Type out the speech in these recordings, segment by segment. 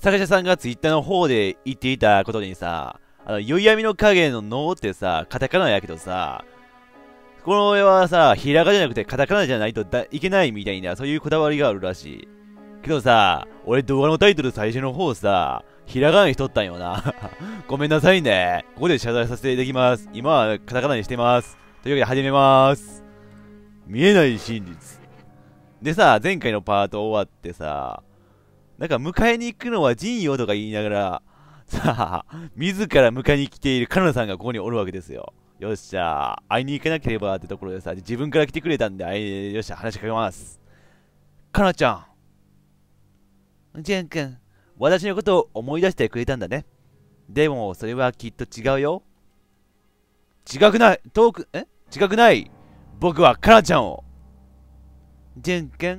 坂下さんがツイッターの方で言っていたことにさ、宵闇の影の脳ってさ、カタカナやけどさ、この絵はさ、ひらがなじゃなくてカタカナじゃないといけないみたいな、そういうこだわりがあるらしい。けどさ、俺動画のタイトル最初の方さ、ひらがなにしとったんよな。ごめんなさいね。ここで謝罪させていただきます。今はカタカナにしてます。というわけで始めます。見えない真実。でさ、前回のパート終わってさ、なんか迎えに行くのは陣よとか言いながら、さあ、自ら迎えに来ているカナさんがここにおるわけですよ。よっしゃ、会いに行かなければってところでさ、自分から来てくれたんで、よっしゃ、話しかけます。カナちゃん。ジェン君、私のことを思い出してくれたんだね。でも、それはきっと違うよ。違くない、違くない。僕はカナちゃんを。ジェン君。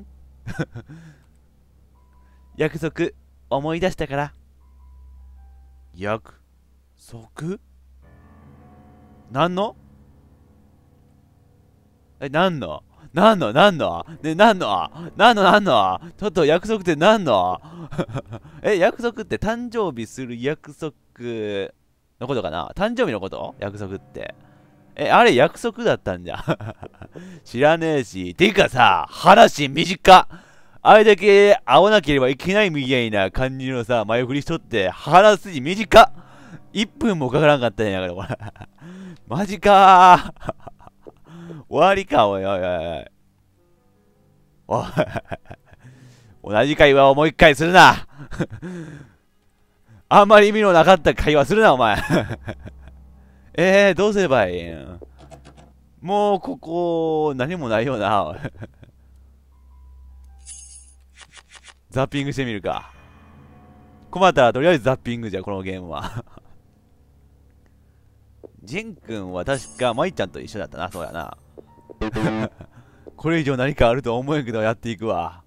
約束、思い出したから。約束？何の？何の？何の？何の？ね、何の？何の？何の？ちょっと約束って何の？約束って誕生日する約束のことかな？誕生日のこと？約束って。あれ約束だったんじゃ。知らねえし。てかさ、話短っ。あれだけ会わなければいけないみたいな感じのさ、前振りしとって、話す筋短っ。1分もかからんかったんやから、これ。マジかー。終わりか、おいおいおいおい。おい。同じ会話をもう一回するな。あんまり意味のなかった会話するな、お前。どうすればいいん？もう、ここ、何もないよな。ザッピングしてみるか。困ったらとりあえずザッピングじゃ、このゲームは。ジン君は確かマイちゃんと一緒だったな、そうやな。これ以上何かあると思えんけどやっていくわ。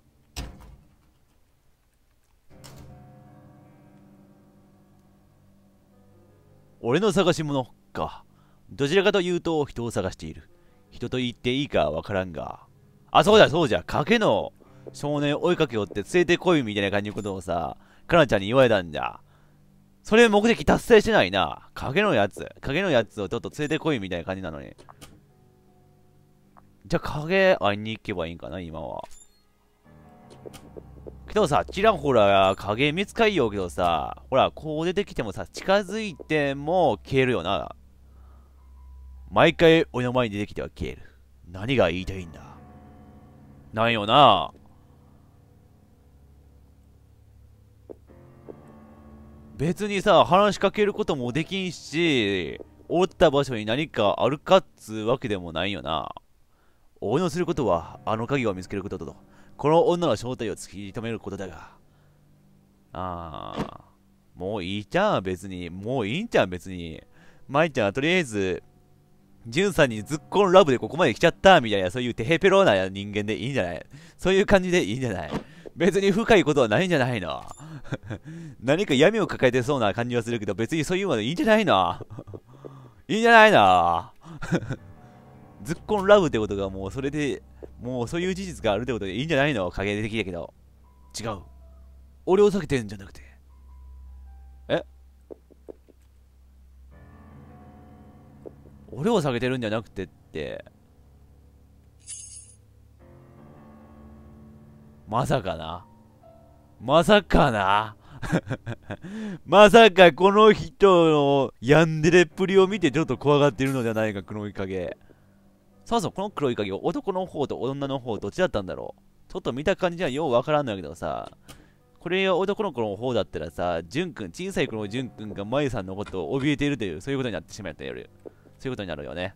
俺の探し物か。どちらかというと人を探している。人と言っていいかわからんが。あ、そうだそうじゃ、賭けの少年追いかけよって連れてこいみたいな感じのことをさ、カナちゃんに言われたんじゃ。それ目的達成してないな。影のやつをちょっと連れてこいみたいな感じなのに。じゃあ影会いに行けばいいんかな、今は。けどさ、ちらほら影見つかりようけどさ、ほら、こう出てきてもさ、近づいても消えるよな。毎回俺の前に出てきては消える。何が言いたいんだ。なんよな。別にさ、話しかけることもできんし、おった場所に何かあるかっつうわけでもないよな。俺のすることは、あの鍵を見つけることと、この女の正体を突き止めることだが。もういいじゃん、別に。もういいんじゃん、別に。舞ちゃんはとりあえず、ジュンさんにずっこんラブでここまで来ちゃったみたいな、そういうテヘペロな人間でいいんじゃない？そういう感じでいいんじゃない？別に深いことはないんじゃないの？何か闇を抱えてそうな感じはするけど、別にそういうものいいんじゃないの？いいんじゃないの？ずっこんラブってことがもうそれで、もうそういう事実があるってことでいいんじゃないの？影的だけど。違う。俺を避けてんじゃなくて。え俺を避けてるんじゃなくてって。まさかな。まさかな。まさかこの人のヤンデレっぷりを見てちょっと怖がってるのではないか、黒い影。そうそう、この黒い影、男の方と女の方どっちだったんだろう。ちょっと見た感じはようわからんのやけどさ、これが男の子の方だったらさ、ジュン君、小さい頃のジュン君がマユさんのことを怯えているという、そういうことになってしまったよ。そういうことになるよね。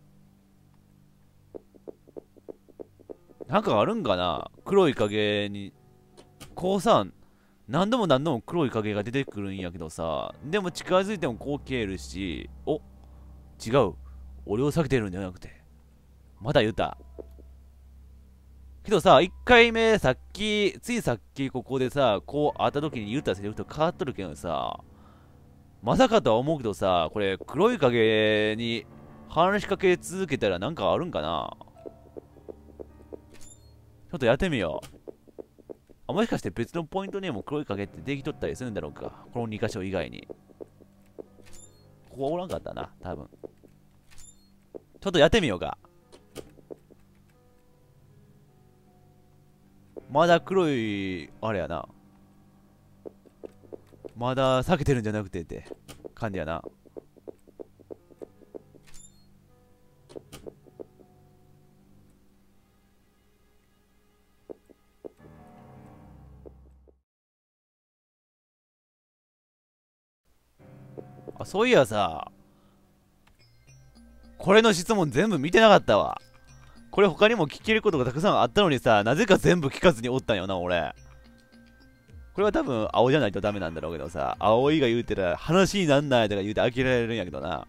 なんかあるんかな、黒い影に。こうさ、何度も何度も黒い影が出てくるんやけどさ、でも近づいてもこう消えるし、違う。俺を避けてるんじゃなくて。まだ言った。けどさ、1回目、ついさっきここでさ、こう会った時に言ったセリフと変わっとるけどさ、まさかとは思うけどさ、これ黒い影に話しかけ続けたらなんかあるんかな。ちょっとやってみよう。 あ、もしかして別のポイントにも黒い影ってできとったりするんだろうか。この2箇所以外に。ここはおらんかったな、多分。ちょっとやってみようか。まだ黒い、あれやな。まだ避けてるんじゃなくてって感じやな。あ、そういやさ、これの質問全部見てなかったわ。これ他にも聞けることがたくさんあったのにさ、なぜか全部聞かずにおったんよな、俺。これは多分青じゃないとダメなんだろうけどさ、青いが言うてら話になんないとか言うて呆れられるんやけどな。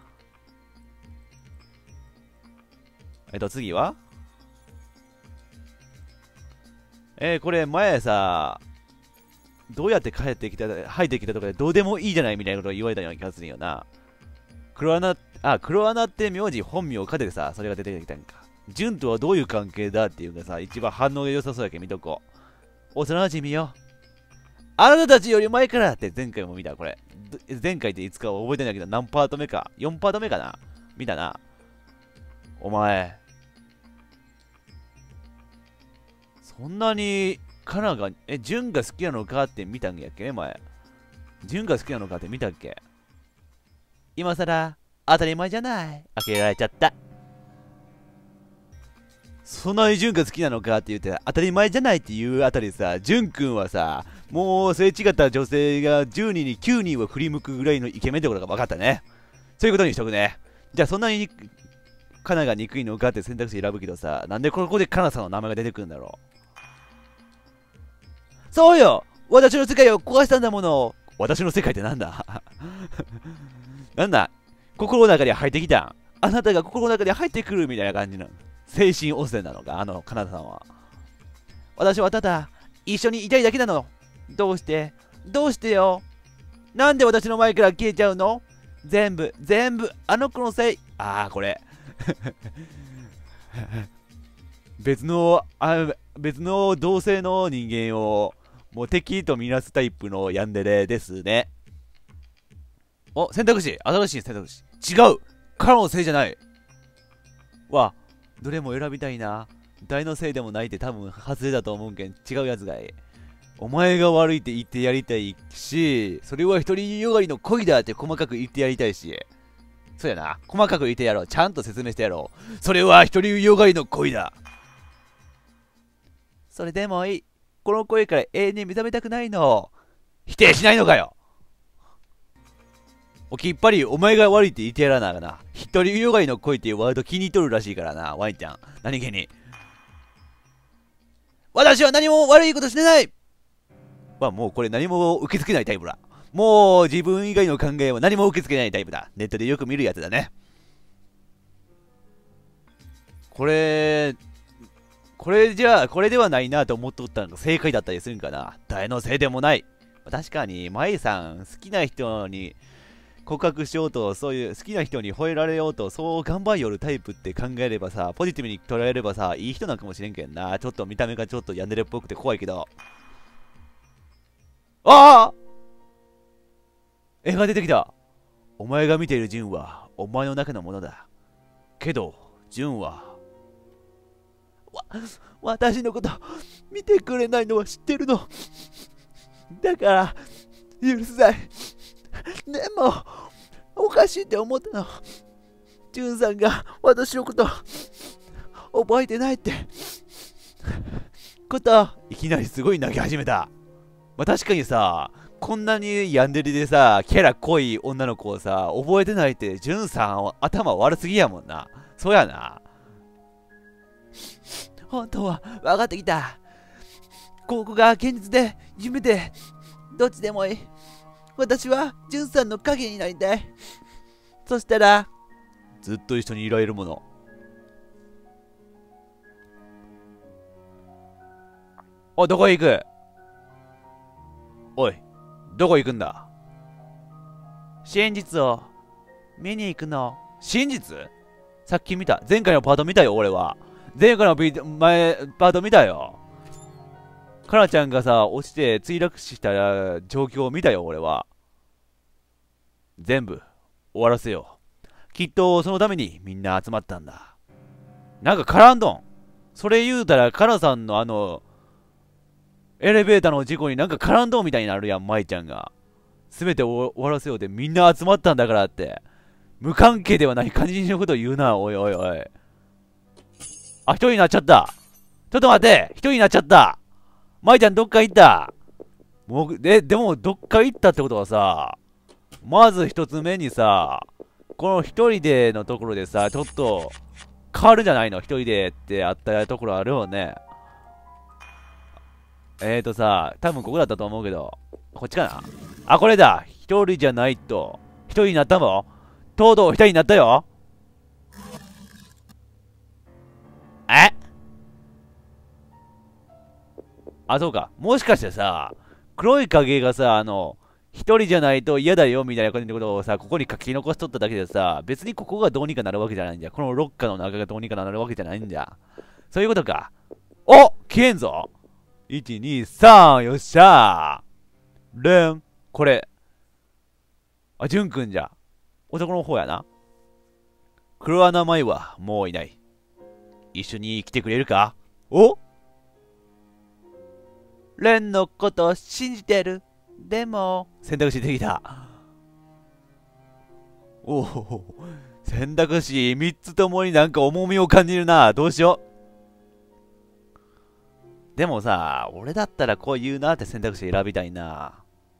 次はこれ前さ、どうやって帰ってきた、入ってきたとかでどうでもいいじゃないみたいなことを言われたような気がするんよな。黒穴って名字本名をかけてさ、それが出てきたんか。純とはどういう関係だっていうかさ、一番反応が良さそうやけん見とこう。幼馴染よ。あなたたちより前からって前回も見た、これ。前回っていつかは覚えてないけど、何パート目か。4パート目かな見たな。お前。そんなに、カナが、純が好きなのかって見たんやっけ前。純が好きなのかって見たっけ今さら、当たり前じゃない。開けられちゃった。そんなに純が好きなのかって言って、当たり前じゃないっていうあたりさ、純くんはさ、もうすれ違った女性が10人に9人は振り向くぐらいのイケメンってことが分かったね。そういうことにしとくね。じゃあそんなにカナが憎いのかって選択肢選ぶけどさ、なんでここでカナさんの名前が出てくるんだろう。そうよ、私の世界を壊したんだもの。私の世界ってなんだなんだ、心の中に入ってきたん。あなたが心の中に入ってくるみたいな感じの精神汚染なのか、カナダさんは。私はただ一緒にいたいだけなの。どうしてどうしてよ。なんで私の前から消えちゃうの。全部あの子のせい。これ別の同性の人間をもう敵とみなすタイプのヤンデレですね。お、選択肢、新しい選択肢。違う、カナのせいじゃない。どれも選びたいな。誰のせいでもないって多分外れだと思うけん、違うやつがいい。お前が悪いって言ってやりたいし、それは独りよがりの恋だって細かく言ってやりたいし。そうやな、細かく言ってやろう。ちゃんと説明してやろう。それは独りよがりの恋だ。それでもいい。この声から永遠に目覚めたくないの。否定しないのかよ。きっぱりお前が悪いって言ってやらなあかな。独りよがりの恋っていうワード気に入っとるらしいからな、ワインちゃん。何気に。私は何も悪いことしてない。もうこれ何も受け付けないタイプだ。もう自分以外の考えは何も受け付けないタイプだ。ネットでよく見るやつだね。これではないなと思っとったのが正解だったりするんかな。誰のせいでもない。確かに、マイさん、好きな人に告白しようと、そういう好きな人に吠えられようと、そう頑張りよるタイプって考えればさ、ポジティブに捉えればさ、いい人なんかもしれんけんな。ちょっと見た目がちょっとヤンデレっぽくて怖いけど。絵が出てきた。お前が見ているジュンは、お前の中のものだ。けど、ジュンは、私のこと見てくれないのは知ってるの。だから許せない。でもおかしいって思ったの。ジュンさんが私のこと覚えてないってこと。いきなりすごい泣き始めた。確かにさ、こんなにヤンデレでさ、キャラ濃い女の子をさ、覚えてないって、ジュンさん頭悪すぎやもんな。そうやな。本当は分かってきた。ここが現実で夢でどっちでもいい。私はジュンさんの影になりたい。そしたらずっと一緒にいられるもの。どこへ行く。おい、どこ行くんだ。真実を見に行くの。真実。さっき見た。前回のパート見たよ俺は。前回のパート見たよ。 カナちゃんがさ、落ちて墜落した状況を見たよ、俺は。全部、終わらせよう。きっと、そのためにみんな集まったんだ。なんか絡んどん。それ言うたら、カナさんのエレベーターの事故になんか絡んどんみたいになるやん、舞ちゃんが。すべて終わらせようってみんな集まったんだからって。無関係ではない感じのことを言うな、おいおいおい。あ、一人になっちゃった。ちょっと待って、一人になっちゃった。舞ちゃんどっか行った。もう、でもどっか行ったってことはさ、まず一つ目にさ、この一人でのところでさ、ちょっと変わるんじゃないの？一人でってあったところあるよね。多分ここだったと思うけど、こっちかなあ、これだ。一人じゃないと。一人になったもんとうとう一人になったよ。えあ、そうか。もしかしてさ、黒い影がさ、一人じゃないと嫌だよみたいな感じのことをさ、ここに書き残しとっただけでさ、別にここがどうにかなるわけじゃないんじゃ。このロッカーの中がどうにかなるわけじゃないんじゃ。そういうことか。お消えんぞ !1、2、3、よっしゃーレン、これ。あ、ジュンくんじゃ。男の方やな。黒穴舞はもういない。一緒に来てくれるか？おレンのことを信じてる。でも、選択肢できた。おお、選択肢3つともになんか重みを感じるな。どうしよう。でもさ、俺だったらこう言うなって選択肢選びたいな。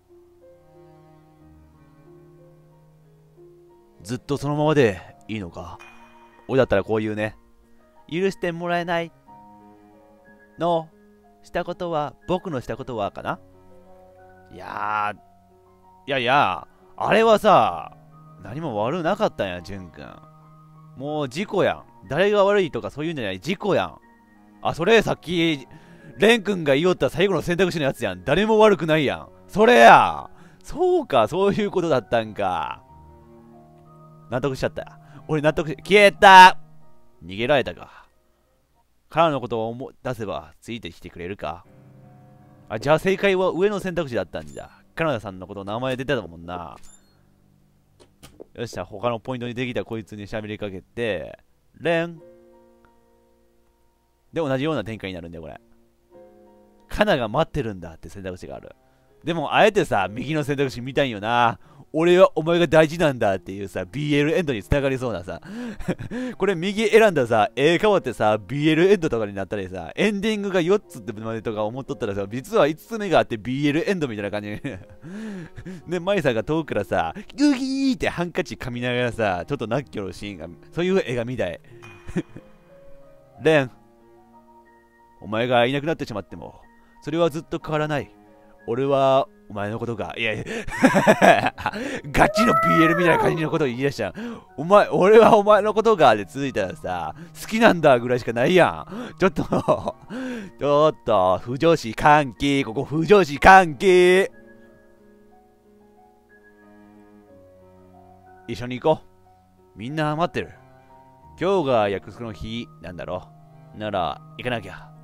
ずっとそのままでいいのか？俺だったらこう言うね。許してもらえないのしたことは、僕のしたことはかな。いやあれはさ、何も悪なかったんや、ジュン君。もう事故やん。誰が悪いとかそういうんじゃない、事故やん。あ、それさっき、レン君が言おった最後の選択肢のやつやん。誰も悪くないやん。それや。そうか、そういうことだったんか。納得しちゃった。俺納得し、消えた。逃げられたか。彼のことを思い出せばついてきてくれるか。あ、じゃあ正解は上の選択肢だったんじゃ。カナダさんのこと名前出てたもんな。よっしゃ、他のポイントにできたこいつに喋りかけて、レン。で、同じような展開になるんだよ、これ。カナが待ってるんだって選択肢がある。でも、あえてさ、右の選択肢見たいんよな。俺はお前が大事なんだっていうさ、BL エンドに繋がりそうなさ。これ右選んださ、変わってさ、BL エンドとかになったりさ、エンディングが4つってまでとか思っとったらさ、実は5つ目があって BL エンドみたいな感じで、マイさんが遠くからさ、グギーってハンカチ噛みながらさ、ちょっとナッキョのシーンが、そういう絵が見たい。レン、お前がいなくなってしまっても、それはずっと変わらない。俺はお前のことが、いやいやガチの BL みたいな感じのことを言い出した俺はお前のことがで続いたらさ、好きなんだぐらいしかないやん。ちょっと、不女子関係、ここ不女子関係。一緒に行こう。みんな待ってる。今日が約束の日なんだろ。なら、行かなきゃ。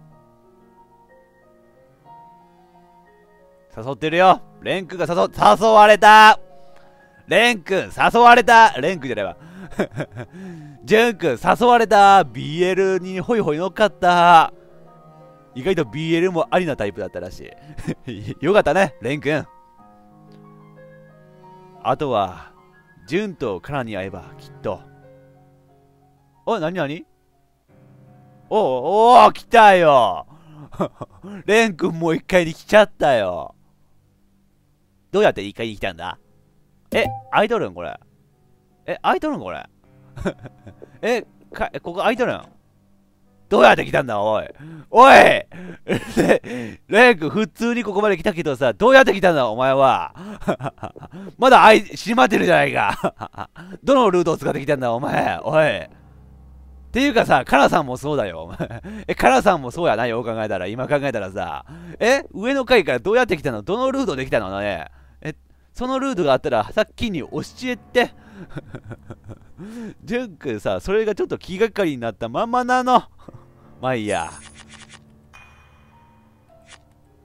誘ってるよ。レン君が誘われた。レン君誘われた。レン君じゃないわ。ジュン君誘われた。BL にホイホイ乗っかった。意外と BL もありなタイプだったらしい。よかったね、レン君。あとは、ジュンとカナに会えばきっと。お、なになに？お、来たよ。レン君もう一回に来ちゃったよ。どうやって一回に来たんだ？開いとるんこれ。開いとるんこれ。ここ開いとるん？どうやって来たんだおい。おいレン君普通にここまで来たけどさ、どうやって来たんだお前は。まだ閉まってるじゃないか。どのルートを使ってきたんだお前。おい。っていうかさ、カナさんもそうだよ。カナさんもそうやな、よう考えたら。今考えたらさ。上の階からどうやって来たの？どのルートで来たのね。そのルートがあったら、さっきに教えて。ジュン君さ、それがちょっと気がかりになったままなの。まあいいや。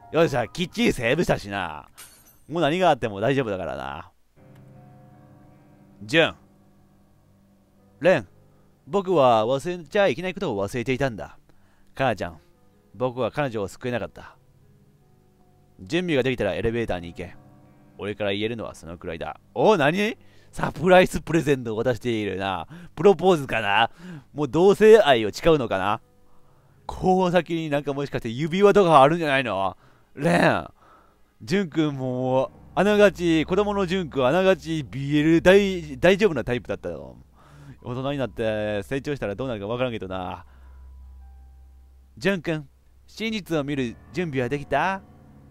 よっしゃ、きっちりセーブしたしな。もう何があっても大丈夫だからな。ジュン。レン。僕は忘れちゃいけないことを忘れていたんだ。カナちゃん。僕は彼女を救えなかった。準備ができたらエレベーターに行け。俺から言えるのはそのくらいだ。お、何サプライズプレゼントを渡しているな。プロポーズかな。もう同性愛を誓うのかな。こう先になんかもしかして指輪とかあるんじゃないの。レン。ジュン君もあながち、子供のジュン君あながち BL 大丈夫なタイプだったよ。大人になって成長したらどうなるかわからんけどな。ジュン君、真実を見る準備はできた？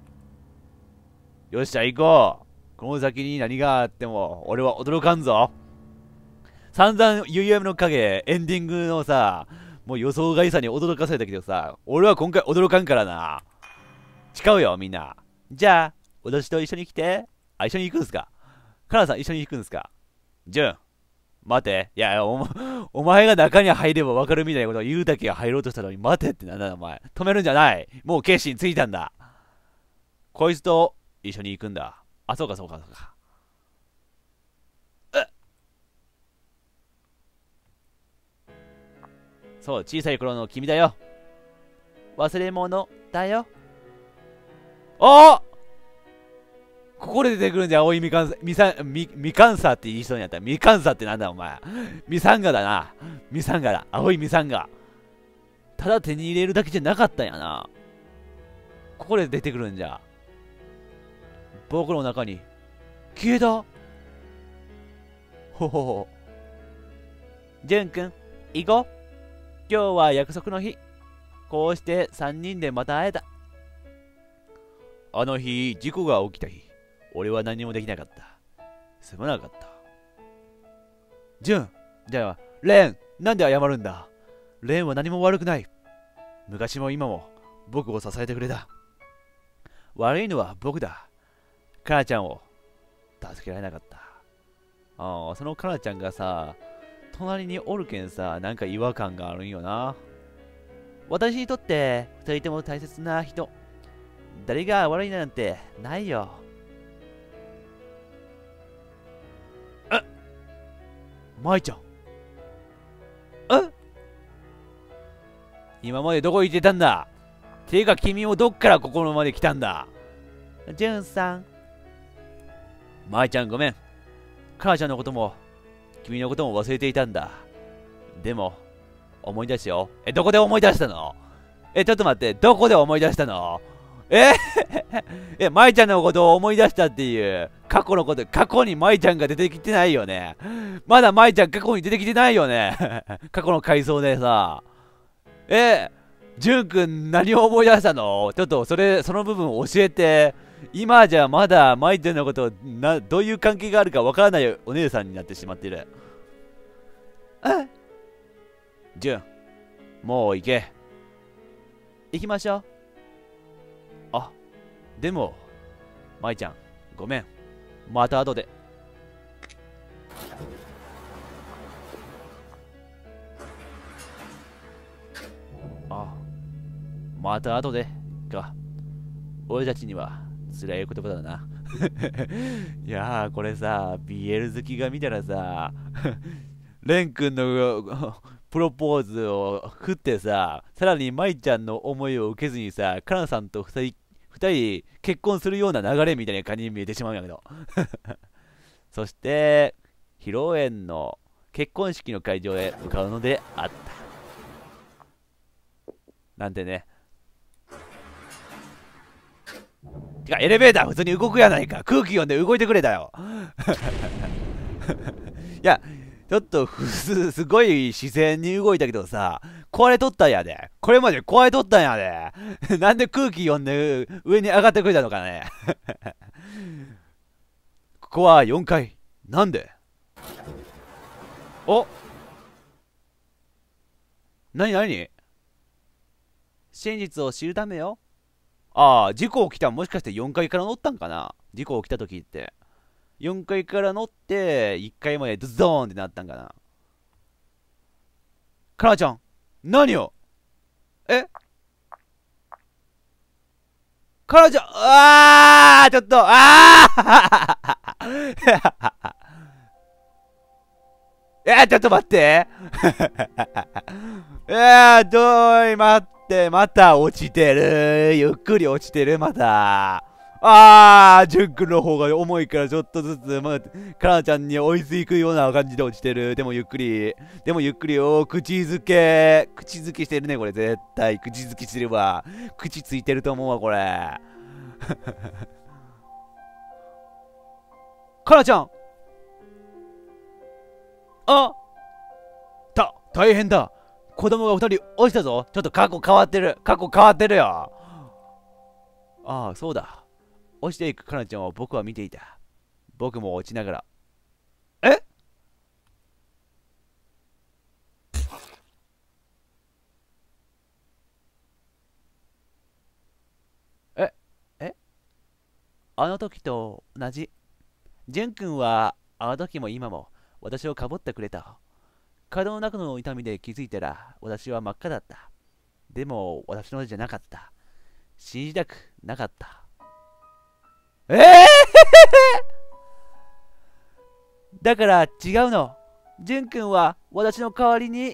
よっしゃ、行こう。この先に何があっても俺は驚かんぞ。散々ゆいやみの影エンディングのさ、もう予想外さに驚かされたけどさ、俺は今回驚かんからな。誓うよみんな。じゃあ私と一緒に来て。あ、一緒に行くんすか。カナさん一緒に行くんすか。ジュン、待て。いや、お前が中に入れば分かるみたいなことを言うだけが入ろうとしたのに待てってなんだお前。止めるんじゃない。もう決心ついたんだ。こいつと一緒に行くんだ。あ、そうかそうかそうか。そう、小さい頃の君だよ。忘れ物だよ。お、ここで出てくるんじゃ、青いみかんさって言いそうになった。みかんさってなんだお前。ミサンガだな。ミサンガだ。青いミサンガ。ただ手に入れるだけじゃなかったんやな。ここで出てくるんじゃ。僕の中に消えた。ほほほ。ジュン君、行こう。今日は約束の日。こうして3人でまた会えた。あの日、事故が起きた日、俺は何もできなかった。すまなかった。ジュン、じゃあ、レン、なんで謝るんだ。レンは何も悪くない。昔も今も僕を支えてくれた。悪いのは僕だ。カナちゃんを助けられなかった。ああ、そのカナちゃんがさ、隣におるけんさ、なんか違和感があるんよな。私にとって二人とも大切な人。誰が悪いなんてないよ。え、舞ちゃん。え、今までどこ行ってたんだ。ていうか君もどっからここまで来たんだ。ジュンさん。舞ちゃんごめん。母ちゃんのことも君のことも忘れていたんだ。でも思い出すよ。どこで思い出したの。ちょっと待って、どこで思い出したの。舞ちゃんのことを思い出したっていう過去のこと。過去に舞ちゃんが出てきてないよね。まだ舞ちゃん過去に出てきてないよね。過去の回想でさ。ジュン君何を思い出したの。ちょっとその部分教えて。今じゃまだ舞ちゃんのことどういう関係があるかわからないお姉さんになってしまっている。ジュン、もう行け。行きましょう。あ、でも舞ちゃんごめん。また後で。あ、また後でか。俺たちには辛い言葉だな。いやー、これさ、BL 好きが見たらさ、レン君のプロポーズを振ってさ、さらに舞ちゃんの思いを受けずにさ、カナさんと二人結婚するような流れみたいな感じに見えてしまうんやけど。そして、披露宴の結婚式の会場へ向かうのであった。なんてね。てかエレベーター普通に動くやないか。空気読んで動いてくれたよ。いや、ちょっとすごい自然に動いたけどさ、壊れとったんやで。これまで壊れとったんやで。なんで空気読んで上に上がってくれたのかね。ここは4階。なんで。お、なになに。真実を知るためよ。ああ、事故起きたんもしかして4階から乗ったんかな。事故起きた時って。4階から乗って1階までドゾーンってなったんかな。カナちゃん、何を。 彼女、ちょっと、ちょっと待って。待って、また落ちてる。ゆっくり落ちてる、また。ジュン君の方が重いからちょっとずつ、カナちゃんに追いついくような感じで落ちてる。でもゆっくりよ。口づけしてるね、これ絶対。口づけしてるわ。口ついてると思うわ、これ。カナちゃん、大変だ。子供が2人落ちたぞ。ちょっと過去変わってるよ。そうだ。落ちていくカナちゃんを僕は見ていた。僕も落ちながら。えええあの時と同じ。ジュン君はあの時も今も私をかぼってくれた。体の中の痛みで気づいたら私は真っ赤だった。でも私のじゃなかった。信じたくなかった。だから違うの。ジュン君は私の代わりに。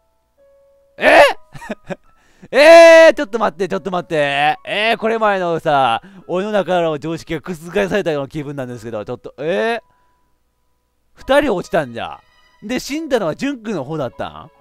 ちょっと待って。これ前のさ、俺の中の常識が覆されたような気分なんですけど、ちょっと、二人落ちたんじゃ。で、死んだのはジュン君の方だったん？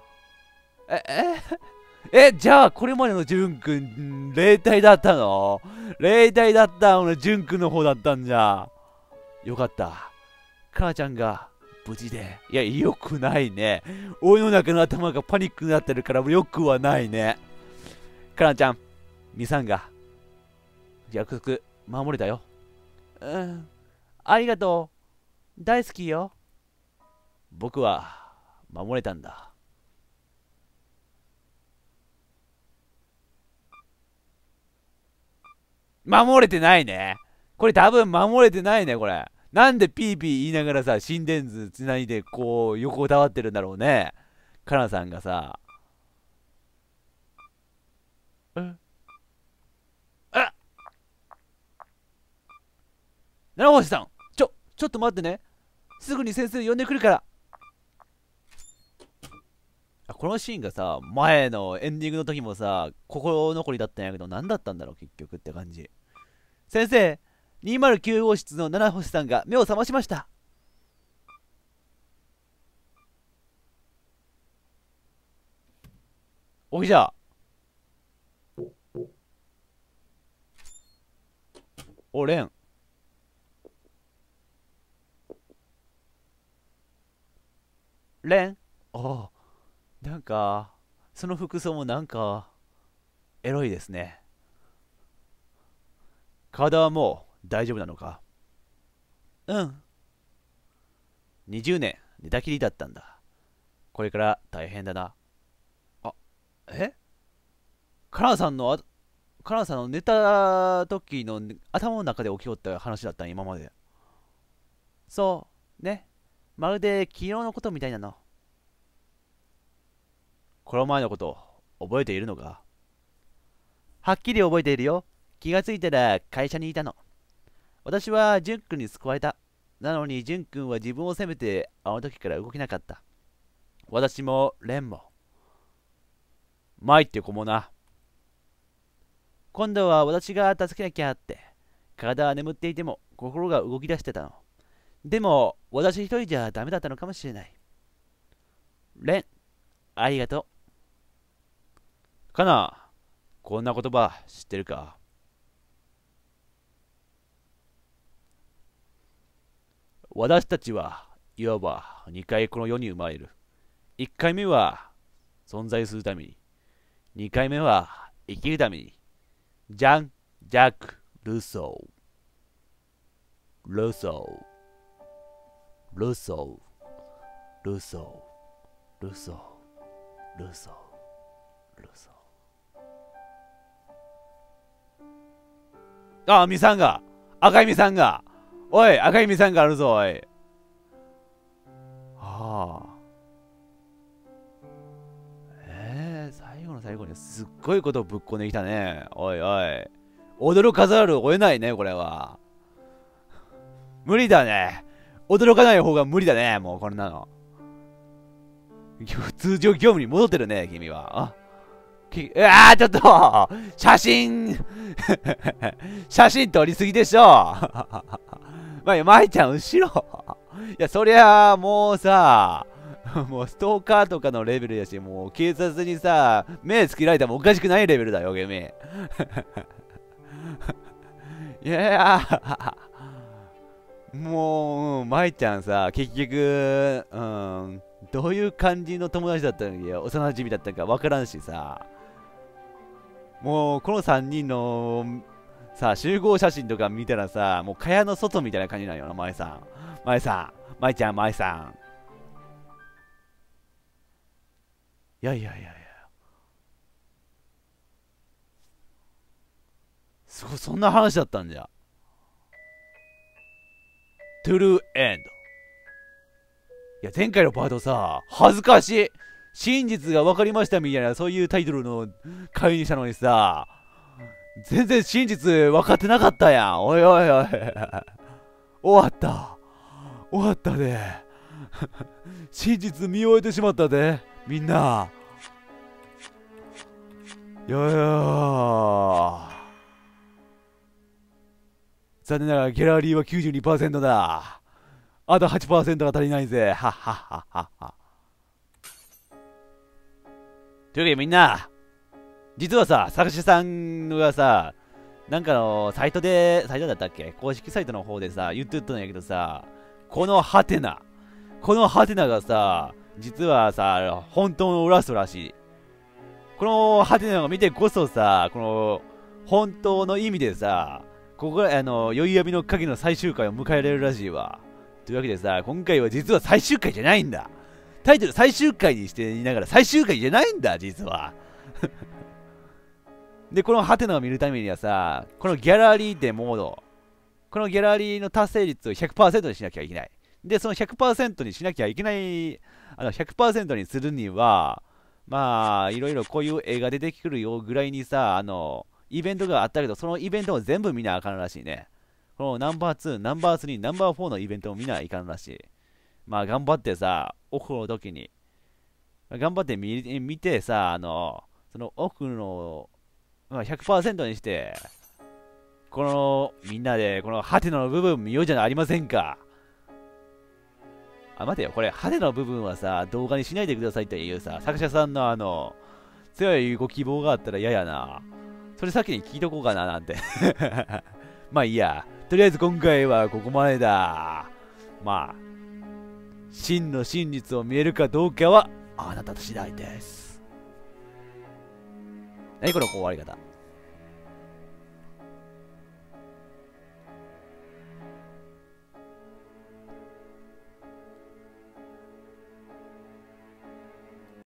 じゃあ、これまでのジュン君、霊体だったのジュン君の方だったんじゃ。よかった。母ちゃんが無事で。いや、よくないね。俺の中の頭がパニックになってるからよくはないね。母ちゃん、ミサンが約束守れたよ。ありがとう。大好きよ。僕は守れたんだ。守れてないね。これ多分守れてないね、これ。なんでピーピー言いながらさ、心電図つないでこう横たわってるんだろうね。カナさんがさ。七星さん、ちょっと待ってね。すぐに先生呼んでくるから。このシーンがさ、前のエンディングの時もさ、心残りだったんやけど、何だったんだろう、結局って感じ。先生、209号室の七星さんが目を覚ましました。おいじゃ。レン。レン。なんか、その服装もなんか、エロいですね。体はもう大丈夫なのか？うん。20年寝たきりだったんだ。これから大変だな。えカナさんの寝た時の頭の中で起きよった話だったん今まで。そうね。まるで昨日のことみたいなの。この前のこと覚えているのか？はっきり覚えているよ。気がついたら会社にいたの。私はジュン君に救われた。なのにジュン君は自分を責めてあの時から動けなかった。私もレンも。マイって子もな。今度は私が助けなきゃって。体は眠っていても心が動き出してたの。でも私一人じゃダメだったのかもしれない。レン、ありがとう。かな、こんな言葉知ってるか？私たちはいわば2回この世に生まれる。1回目は存在するために。2回目は生きるために。ジャン・ジャック・ルソー。ルソー。ルソー。ルソー。ルソー。ルソー。ルソー。ミサンが、赤いミサンが、おい、赤いミサンがあるぞ、おい。最後の最後にすっごいことをぶっこんできたね。おいおい。 驚かざるを得ないね、これは。無理だね。驚かない方が無理だね、もうこんなの。通常業務に戻ってるね、君は。ちょっと写真写真撮りすぎでしょまいちゃん、後ろいや、そりゃもうさ、もうストーカーとかのレベルやし、もう警察にさ、目つけられてもおかしくないレベルだよ、君。いやもう、舞ちゃんさ、結局、どういう感じの友達だったのよ、幼馴染だったか分からんしさ、もう、この3人の、さ、集合写真とか見たらさ、もう、蚊帳の外みたいな感じなのよな、舞さん。舞ちゃん、舞さん。いや。そんな話だったんじゃ。トゥルーエンド。いや、前回のパートさ、恥ずかしい。真実が分かりましたみたいな、そういうタイトルの会にしたのにさ、全然真実分かってなかったやん。おい。終わったで。真実見終えてしまったで。みんな。残念ながらギャラリーは 92% だ。あと 8% が足りないぜ。はっはっはっはっは。というわけでみんな、実はさ、作者さんがさ、なんかのサイトだったっけ、公式サイトの方でさ、言ってたんやけどさ、このハテナがさ、実はさ、本当のラストらしい。このハテナを見てこそさ、この本当の意味でさ、ここが宵闇の影の最終回を迎えられるらしいわ。というわけでさ、今回は実は最終回じゃないんだ。タイトル最終回にしていながら最終回じゃないんだ、実は。で、このハテナを見るためにはさ、このギャラリーでモード、このギャラリーの達成率を 100% にしなきゃいけない。で、その 100% にしなきゃいけない、100% にするには、まあ、いろいろこういう絵が出てくるよぐらいにさ、イベントがあったけど、そのイベントを全部見なあかんらしいね。このナンバー2、ナンバー3、ナンバー4のイベントを見ないかんらしい。まあ、頑張ってさ、オフの時に、頑張って見てさ、そのオフの、100% にして、この、みんなで、このハテナの部分見ようじゃありませんか。待てよ、これ、ハテナの部分はさ、動画にしないでくださいっていうさ、作者さんの強いご希望があったら嫌やな。それ先に聞いとこうかななんて。まあいいや。とりあえず今回はここまでだ。まあ、真の真実を見えるかどうかは、あなた次第です。何この終わり方。